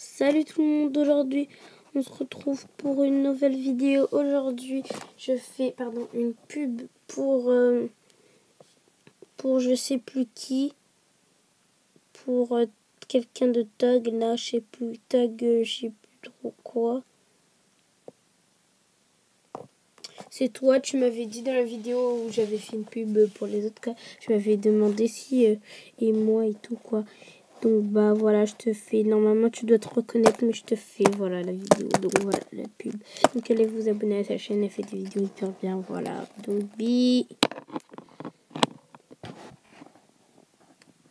Salut tout le monde, aujourd'hui on se retrouve pour une nouvelle vidéo. Aujourd'hui je fais une pub pour je sais plus qui, pour quelqu'un de Tag là, je sais plus, Tag je sais plus trop quoi. C'est toi, tu m'avais dit dans la vidéo où j'avais fait une pub pour les autres cas, je m'avais demandé si et moi et tout quoi. Donc bah voilà, je te fais, normalement tu dois te reconnaître, mais je te fais voilà la vidéo, donc voilà la pub. Donc allez vous abonner à sa chaîne, elle fait des vidéos hyper bien, voilà. Donc bye.